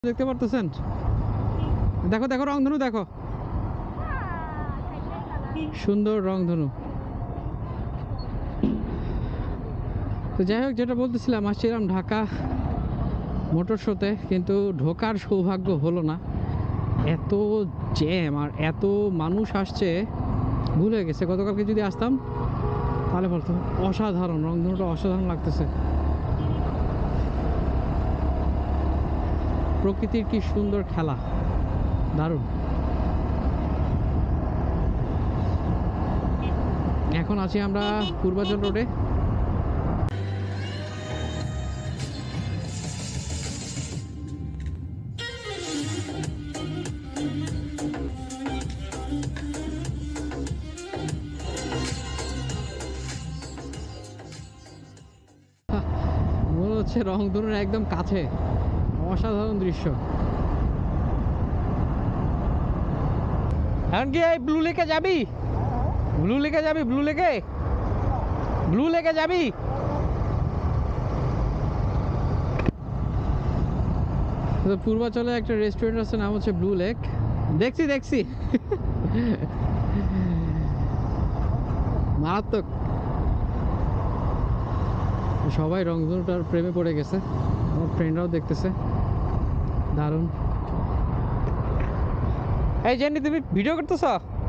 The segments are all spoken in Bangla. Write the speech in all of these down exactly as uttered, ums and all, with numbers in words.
দেখতে পারতেছেন? দেখো দেখো রংধনু দেখো, সুন্দর রংধনু। তো যাই হোক, যেটা বলতেছিলাম, আসছিলাম ঢাকা মোটর শোতে, কিন্তু ঢোকার সৌভাগ্য হলো না। এত জ্যাম আর এত মানুষ আসছে, ভুলে গেছে গতকালকে যদি আসতাম তাহলে বলতো। অসাধারণ, রংধনুটা অসাধারণ লাগতেছে। প্রকৃতির কি সুন্দর খেলা, দারুণ। এখন আছি আমরা পূর্বাচল রোডে। মনে হচ্ছে রংধনুর একদম কাছে, অসাধারণ দৃশ্য। এখন কি এই ব্লু লেকে যাবি? ব্লু লেকে যাবি? ব্লু লেকে ব্লু লেকে যাবি? তো পূর্বাচলে একটা রেস্টুরেন্ট আছে, নাম হচ্ছে ব্লু লেক। দেখছি দেখছি মারাত্মক। সবাই রংধনুটার প্রেমে পড়ে গেছে, আমার ফ্রেন্ডরাও দেখতেছে, দারুণ। এই জেনি, তুমি ভিডিও করতেছ?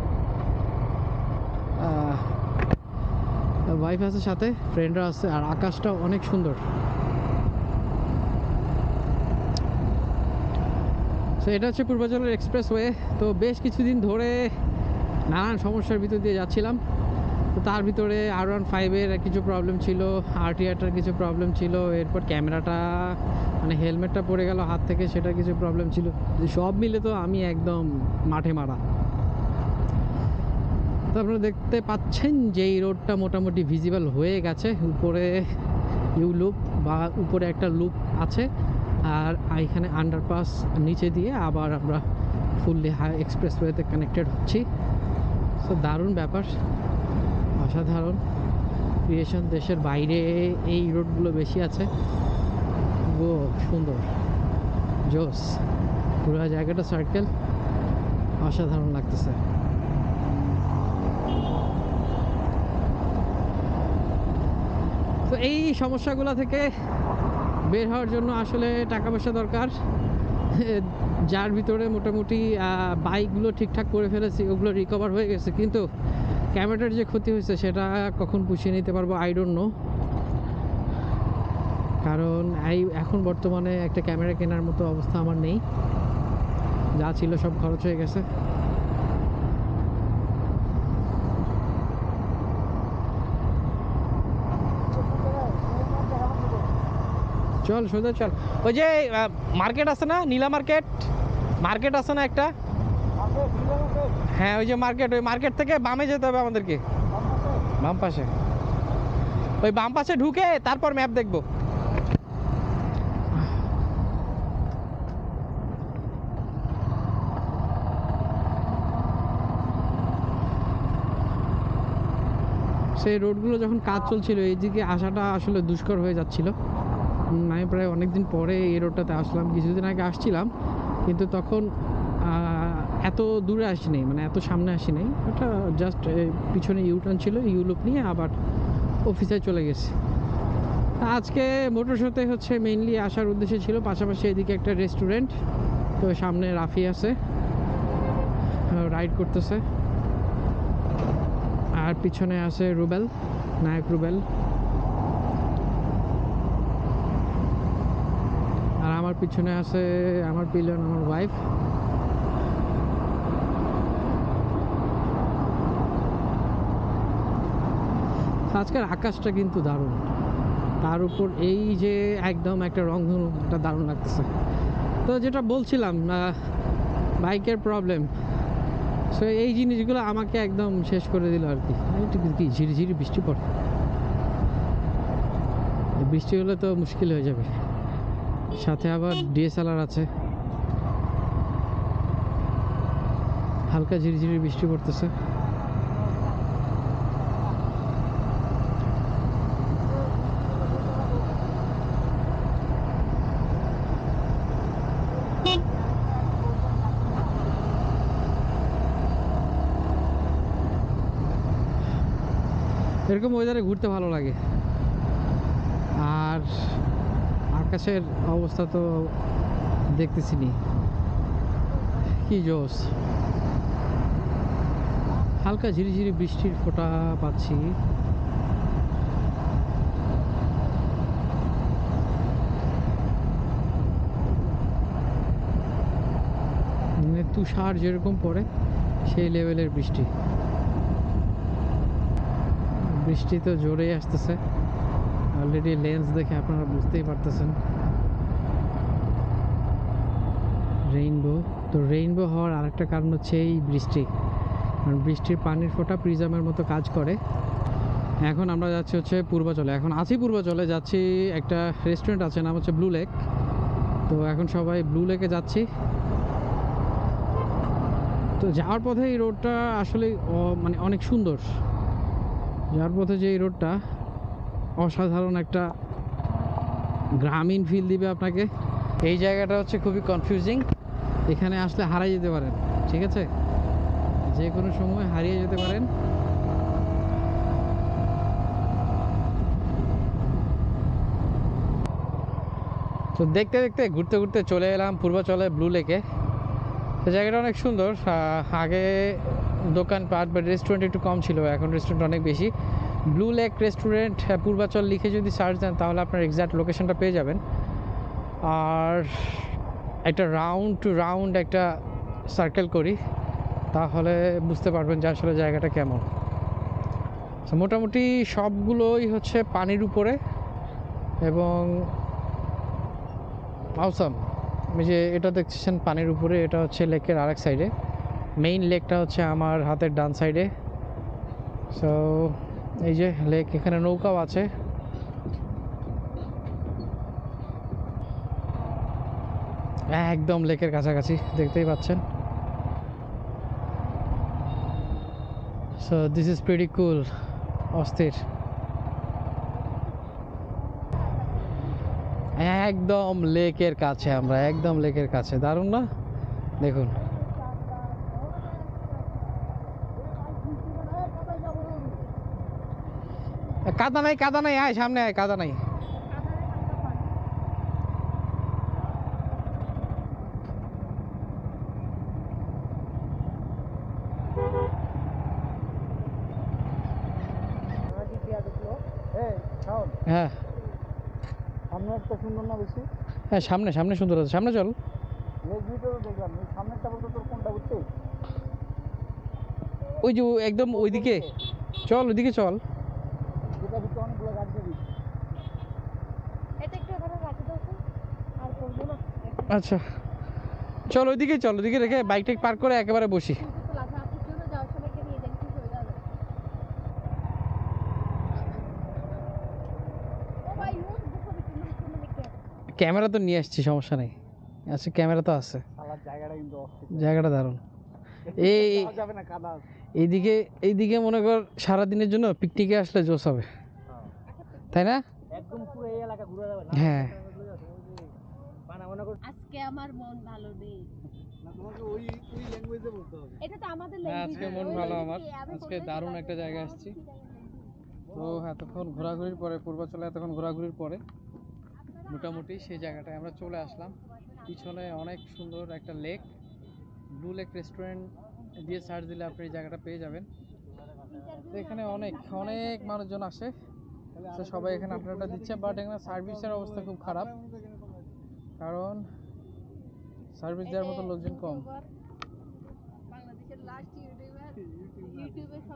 ওয়াইফ আছে সাথে, ফ্রেন্ডরা আছে, আর আকাশটা অনেক সুন্দর। তো এটা হচ্ছে পূর্বাচলের এক্সপ্রেসওয়ে। তো বেশ কিছুদিন ধরে নানান সমস্যার ভিতর দিয়ে যাচ্ছিলাম। তো তার ভিতরে আর ওয়ান ফাইভের কিছু প্রবলেম ছিল, আরটিআরটার কিছু প্রবলেম ছিল, এরপর ক্যামেরাটা মানে হেলমেটটা পড়ে গেল হাত থেকে, সেটা কিছু প্রবলেম ছিল। সব মিলে তো আমি একদম মাঠে মারা। তো আপনারা দেখতে পাচ্ছেন যে এই রোডটা মোটামুটি ভিজিবল হয়ে গেছে। উপরে ইউ লুপ বা উপরে একটা লুপ আছে, আর এখানে আন্ডারপাস নিচে দিয়ে আবার আমরা ফুললি হাই এক্সপ্রেসওয়েতে কানেক্টেড হচ্ছি। সো দারুণ ব্যাপার, অসাধারণ ক্রিয়েশন। দেশের বাইরে এই রোডগুলো বেশি আছে। ও সুন্দর, জোস, পুরো জায়গাটা সার্কেল, অসাধারণ লাগতেছে। তো এই সমস্যাগুলো থেকে বের হওয়ার জন্য আসলে টাকা পয়সা দরকার। যার ভিতরে মোটামুটি বাইকগুলো ঠিকঠাক করে ফেলেছি, ওগুলো রিকভার হয়ে গেছে, কিন্তু ক্যামেরার যে ক্ষতি হয়েছে সেটা কখন পুষিয়ে নিতে পারবো আই ডোন্ট নো। কারণ এই এখন বর্তমানে একটা ক্যামেরা কেনার মতো অবস্থা আমার নেই, যা ছিল সব খরচ হয়ে গেছে। চল সোজা চল, ওই যে মার্কেট আছে না, নীলা মার্কেট, মার্কেট আছে না একটা? হ্যাঁ ওই যে মার্কেট, ওই মার্কেট থেকে বামে যেতে হবে আমাদেরকে, বাম পাশে। ওই বাম পাশে ঢুকে তারপর ম্যাপ দেখবো। সেই রোডগুলো যখন কাজ চলছিল, এইদিকে আসাটা আসলে দুষ্কর হয়ে যাচ্ছিল। আমি প্রায় অনেকদিন পরে এই রোডটাতে আসলাম। কিছুদিন আগে আসছিলাম, কিন্তু তখন এত দূরে আসিনি, মানে এত সামনে আসিনি। ওটা জাস্ট পিছনে ইউটার্ন ছিল, ইউলুপ নিয়ে আবার অফিসে চলে গেছি। আজকে মোটর শোতে হচ্ছে মেইনলি আসার উদ্দেশ্য ছিল, পাশাপাশি এদিকে একটা রেস্টুরেন্ট। তো সামনে রাফি আছে, রাইড করতেছে, আর পিছনে আছে রুবেল, নায়ক রুবেল, আর আমার পিছনে আছে আমার পিলন, আমার ওয়াইফ। আজকের আকাশটা কিন্তু দারুণ, তার উপর এই যে একদম একটা রংধনুটা দারুণ লাগতেছে। তো যেটা বলছিলাম, বাইকের প্রবলেম, সো এই জিনিসগুলো আমাকে একদম শেষ করে দিল আর কি। কি ঝিরিঝিরি বৃষ্টি পড়ে, বৃষ্টি হলে তো মুশকিল হয়ে যাবে। সাথে আবার ডিএসএলআর আছে, হালকা ঝিরিঝিরি বৃষ্টি পড়তেছে। এরকম ওয়েদারে ঘুরতে ভালো লাগে। আর আকাশের অবস্থা তো দেখতেছি নি, কি জোস। হালকা ঝিরিঝিরি বৃষ্টির ফোঁটা পাচ্ছি। মানে তুষার যেরকম পড়ে সেই লেভেলের বৃষ্টি। বৃষ্টি তো জোরেই আসতেছে, অলরেডি লেন্স দেখে আপনারা বুঝতেই পারতেছেন। রেইনবো, তো রেইনবো হওয়ার আরেকটা কারণ হচ্ছে এই বৃষ্টি, কারণ বৃষ্টির পানির ফোঁটা প্রিজমের মতো কাজ করে। এখন আমরা যাচ্ছি হচ্ছে পূর্বাচলে, এখন আছি পূর্বাচলে, যাচ্ছি একটা রেস্টুরেন্ট আছে, নাম হচ্ছে ব্লু লেক। তো এখন সবাই ব্লু লেকে যাচ্ছি। তো যাওয়ার পথে এই রোডটা আসলে মানে অনেক সুন্দর। যাওয়ার পথে যে এই রোডটা অসাধারণ একটা গ্রামীণ ফিল দিবে আপনাকে। এই জায়গাটা হচ্ছে খুবই কনফিউজিং, এখানে আসলে হারিয়ে যেতে পারেন, ঠিক আছে, যে কোনো সময় হারিয়ে যেতে পারেন। তো দেখতে দেখতে ঘুরতে ঘুরতে চলে এলাম পূর্বাচলে ব্লু লেকে। তো জায়গাটা অনেক সুন্দর। আগে দোকানপাট বা রেস্টুরেন্ট একটু কম ছিল, এখন রেস্টুরেন্ট অনেক বেশি। ব্লু লেক রেস্টুরেন্ট পূর্বাচল লিখে যদি সার্চ দেন তাহলে আপনার এক্স্যাক্ট লোকেশনটা পেয়ে যাবেন। আর একটা রাউন্ড টু রাউন্ড একটা সার্কেল করি, তাহলে বুঝতে পারবেন যে আসলে জায়গাটা কেমন। মোটামুটি সবগুলোই হচ্ছে পানির উপরে এবং মাউসাম। আমি যে এটা দেখছেন পানির উপরে, এটা হচ্ছে লেকের আরেক সাইডে। মেইন লেকটা হচ্ছে আমার হাতের ডান সাইডে। সো এই যে লেক, এখানে নৌকাও আছে। একদম লেকের কাছাকাছি, দেখতেই পাচ্ছেন। So this is pretty cool, অস্থির। একদম লেকের কাছে আমরা, একদম লেকের কাছে, দারুণ না? দেখুন, কাদা নাই, কাদা নাই, আয় সামনে আয়, কাদা নাই। হ্যাঁ সামনে একটা সুন্দর না বেশি? হ্যাঁ, সামনে সামনে সুন্দর আছে, সামনে চল। লেক ভিউটাও দেখলাম, সামনেরটা বলতে তোর কোনটা বুঝতে? ওই যে একদম ওইদিকে চল, ওইদিকে চল। যেটা ভিতরে অনেকগুলো গাছ দিবি। এটা একটু এখানে রাখি দাও তো, আর করবো না। আচ্ছা চল, ওইদিকে চল, ওইদিকে রেখে বাইক টেক পার্ক করে একেবারে বসি। কিন্তু তো লাগবে, আপুর জন্য যাওয়ার সময় কে নিয়ে যান, ঠিক হয়ে যাবে। ও ভাই, ও দেখো তুমি তুমি দেখে। ক্যামেরা তো নিয়ে আসছি, সমস্যা নেই। আচ্ছা ক্যামেরা তো আছে। শালার জায়গাটা কিন্তু অস্থির, জায়গাটা দারুণ। এই যাওয়া যাবে না, কাদা আছে। এইদিকে এইদিকে মনে কর সারাদিনের জন্য পিকনিকে আসলে জোশ হবে, তাই না? একদম পুরো এই এলাকা ঘুরে যাবে না। হ্যাঁ বানা মনে কর আজকে আমার মন ভালো নেই। না, তোমাকে ওই ওই ল্যাঙ্গুয়েজে বলতে হবে। এটা তো আমাদের না, ল্যাঙ্গুয়েজ। আজকে মন ভালো আমার। আজকে দারুণ একটা জায়গায় আসছি। তো এতক্ষণ ঘোরাঘুরির পরে, পূর্বাচলে এতক্ষণ ঘোরাঘুরির পরে মোটামুটি সেই জায়গাটায় আমরা চলে আসলাম। পিছনে অনেক সুন্দর একটা লেক, ব্লু লেক রেস্টুরেন্ট দিয়ে সার্চ দিলে আপনি এই জায়গাটা পেয়ে যাবেন। তো এখানে অনেক অনেক মানুষজন আসে, তো সবাই এখানে আড্ডা আড্ডা দিচ্ছে। বাট এখানে সার্ভিসের অবস্থা খুব খারাপ, কারণ সার্ভিস দেওয়ার মতো লোকজন কম। বাংলাদেশের লাস্ট ইউটিউবার, ইউটিউবে সব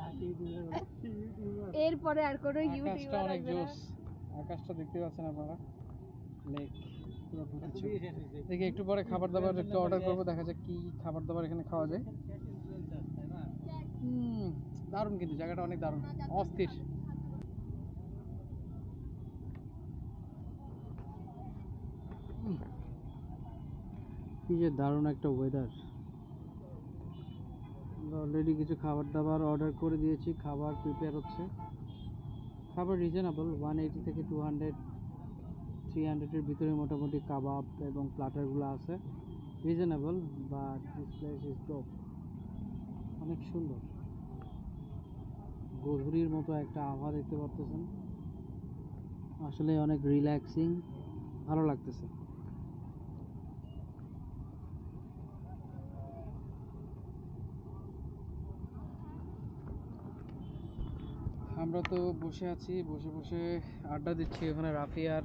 এরপরে আর কোনো আকাশটা ইউটিউবার অনেক আসবে না। জোস, আকাশটা দেখতে পাচ্ছেন আপনারা, লেক পুরো প্রতিচ্ছবি। দেখি একটু পরে খাবার দাবার একটু অর্ডার করবো, দেখা যাক কি খাবার দাবার এখানে খাওয়া যায়। হুম, দারুণ, কিন্তু জায়গাটা অনেক দারুণ, অস্থির। কি যে দারুণ একটা ওয়েদার। আমরা অলরেডি কিছু খাবার দাবার অর্ডার করে দিয়েছি, খাবার প্রিপেয়ার হচ্ছে। খাবার রিজনেবল, ওয়ান এইটি থেকে টু হান্ড্রেড থ্রি হান্ড্রেডের ভিতরে মোটামুটি কাবাব এবং প্লাটারগুলো আছে, reasonable. But this place is dope, অনেক সুন্দর, গভীরের মতো একটা আভা দেখতে পারতেছেন। আসলে অনেক রিল্যাক্সিং, ভালো লাগতেছে। আমরা তো বসে আছি, বসে বসে আড্ডা দিচ্ছি। ওখানে রাফি আর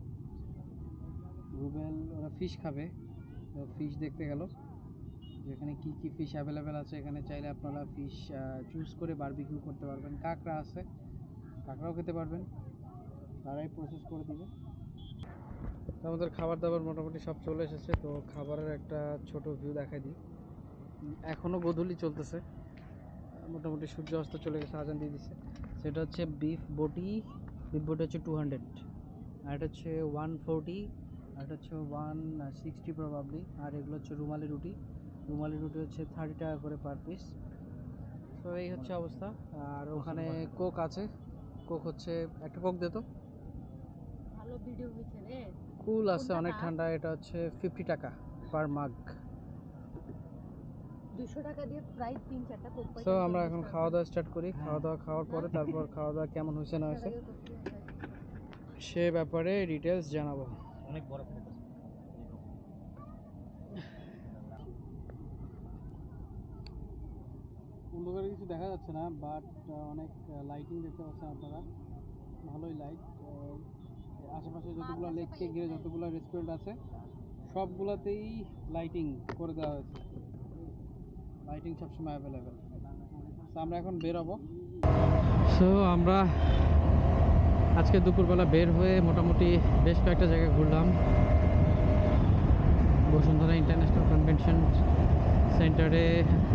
রুবেল ওরা ফিশ খাবে, ফিশ দেখতে গেল। যেখানে কি কি ফিশ অ্যাভেলেবেল আছে, এখানে চাইলে আপনারা ফিশ চুজ করে বারবিকিউ করতে পারবেন। কাঁকড়া আছে, কাঁকড়াও খেতে পারবেন, তারাই প্রসেস করে দিবে। আমাদের খাবার দাবার মোটামুটি সব চলে এসেছে। তো খাবারের একটা ছোট ভিউ দেখাই দিই। এখনও গোধূলি চলতেছে, মোটামুটি সূর্য অস্ত চলে গেছে, আজান দিয়ে দিচ্ছে। সেটা হচ্ছে বিফ বটি, বিফ বটি হচ্ছে টু হান্ড্রেড, আর এটা হচ্ছে ওয়ান ফোরটি, আর এটা হচ্ছে ওয়ান সিক্সটি প্রবাবলি। আর এগুলো হচ্ছে রুমালি রুটি, রুমালি রুটি হচ্ছে থার্টি টাকা করে পার পিস। তো এই হচ্ছে অবস্থা। আর ওখানে কোক আছে, কোক হচ্ছে একটা কোক দে তো। ভালো ভিডিও হয়েছে রে। কুল আছে, অনেক ঠান্ডা। এটা হচ্ছে ফিফটি টাকা পার মাগ। দুশো টাকা দিয়ে প্রায় তিন চারটা কোক পাই। তো আমরা এখন খাওয়া দাওয়া স্টার্ট করি। খাওয়া দাওয়া খাওয়ার পরে তারপর খাওয়া দাওয়া কেমন হয়েছে না হয়েছে সে ব্যাপারে ডিটেলস জানাবো। অনেক বড় অন্ধকারে কিছু দেখা যাচ্ছে না, বাট অনেক লাইটিং দেখতে পাচ্ছেন আপনারা, ভালোই লাইট। আশেপাশে যতগুলো লেককে ঘিরে যতগুলো রেস্টুরেন্ট আছে সবগুলোতেই লাইটিং করে দেওয়া হয়েছে, লাইটিং সবসময় অ্যাভেলেবেল। তো আমরা এখন বেরোবো। সো আমরা আজকে দুপুরবেলা বের হয়ে মোটামুটি বেশ কয়েকটা জায়গায় ঘুরলাম। বসুন্ধরা ইন্টারন্যাশনাল কনভেনশন সেন্টারে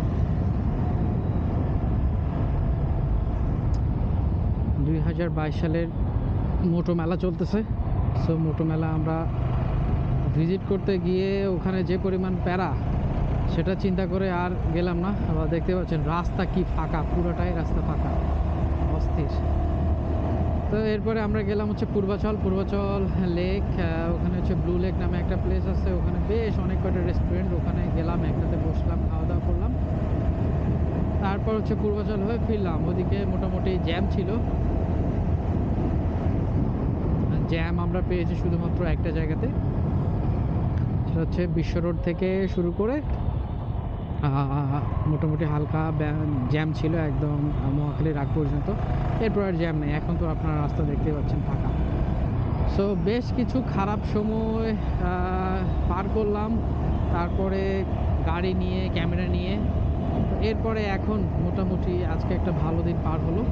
দুই হাজার বাইশ সালের মোটো মেলা চলতেছে। সো মোটো মেলা আমরা ভিজিট করতে গিয়ে ওখানে যে পরিমাণ প্যারা, সেটা চিন্তা করে আর গেলাম না। আবার দেখতে পাচ্ছেন রাস্তা কি ফাঁকা, পুরোটাই রাস্তা ফাঁকা, অস্থির। তো এরপরে আমরা গেলাম হচ্ছে পূর্বাচল, পূর্বাচল লেক। ওখানে হচ্ছে ব্লু লেক নামে একটা প্লেস আছে, ওখানে বেশ অনেক কটা রেস্টুরেন্ট। ওখানে গেলাম, একসাথে বসলাম, খাওয়া দাওয়া করলাম। তারপর হচ্ছে পূর্বাচল হয়ে ফিরলাম। ওদিকে মোটামুটি জ্যাম ছিল, জ্যাম আমরা পেয়েছি শুধুমাত্র একটা জায়গাতে, সেটা হচ্ছে বিশ্ব রোড থেকে শুরু করে মোটামুটি হালকা জ্যাম ছিল একদম মহাখালীর আগ পর্যন্ত। এরপর আর জ্যাম নেই। এখন তো আপনারা রাস্তা দেখতে পাচ্ছেন ফাঁকা। সো বেশ কিছু খারাপ সময় পার করলাম, তারপরে গাড়ি নিয়ে, ক্যামেরা নিয়ে। এরপরে এখন মোটামুটি আজকে একটা ভালো দিন পার হলো।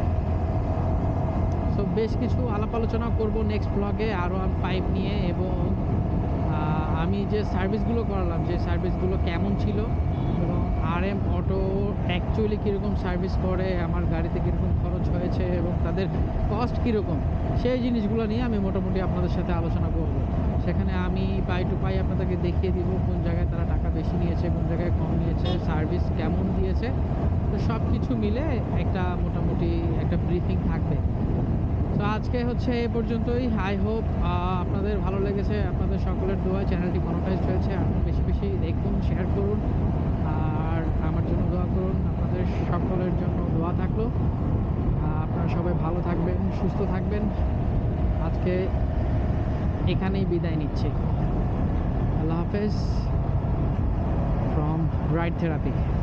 সো বেশ কিছু আলাপ আলোচনা করবো নেক্সট ব্লগে আর ওয়ান ফাইভ নিয়ে, এবং আমি যে সার্ভিসগুলো করালাম, যে সার্ভিসগুলো কেমন ছিল, এবং আর এম অটো অ্যাকচুয়ালি কীরকম সার্ভিস করে, আমার গাড়িতে কীরকম খরচ হয়েছে এবং তাদের কস্ট কীরকম, সেই জিনিসগুলো নিয়ে আমি মোটামুটি আপনাদের সাথে আলোচনা করব। সেখানে আমি পাই টু পাই আপনাদেরকে দেখিয়ে দিব কোন জায়গায় তারা টাকা বেশি নিয়েছে, কোন জায়গায় কম নিয়েছে, সার্ভিস কেমন দিয়েছে। তো সব কিছু মিলে একটা মোটামুটি একটা ব্রিফিং থাকবে। তো আজকে হচ্ছে এই পর্যন্তই। আই হোপ আপনাদের ভালো লেগেছে। আপনাদের সকলের দোয়া চ্যানেলটি মনিটাইজড হয়েছে। আপনি বেশি বেশি দেখুন, শেয়ার করুন, আর আমার জন্য দোয়া করুন। আপনাদের সকলের জন্য দোয়া থাকলো। আপনারা সবাই ভালো থাকবেন, সুস্থ থাকবেন। আজকে এখানেই বিদায় নিচ্ছি। আল্লাহ হাফেজ ফ্রম রাইড থেরাপি।